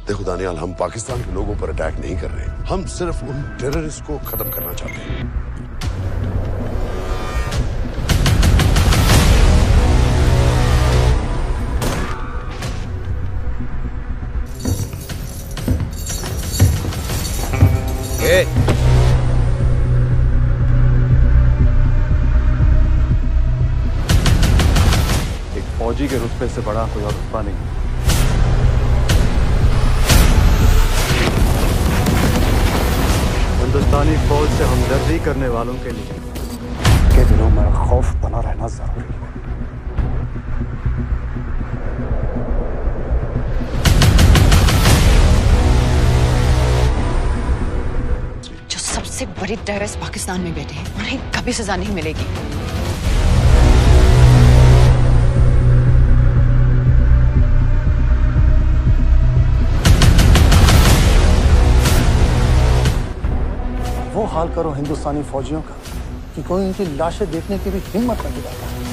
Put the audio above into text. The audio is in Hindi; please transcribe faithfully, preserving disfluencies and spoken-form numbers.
देखो दानियाल, हम पाकिस्तान के लोगों पर अटैक नहीं कर रहे, हम सिर्फ उन टेररिस्ट को खत्म करना चाहते हैं। ए! एक फौजी के रुतबे से बड़ा कोई और रुतबा नहीं। हिंदुस्तानी फौज से हमदर्दी करने वालों के लिए के दिलों में खौफ बना रहना जरूरी है। जो सबसे बड़ी टेररिस्ट पाकिस्तान में बैठे हैं, उन्हें कभी सजा नहीं मिलेगी। वो हाल करो हिंदुस्तानी फौजियों का कि कोई उनकी लाशें देखने की भी हिम्मत नहीं दिलाता।